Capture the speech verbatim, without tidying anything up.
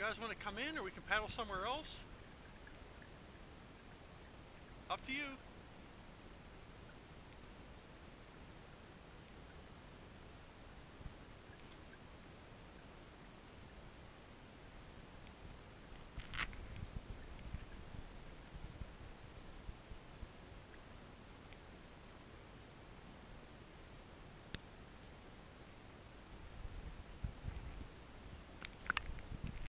guys want to come in, or we can paddle somewhere else? Up to you.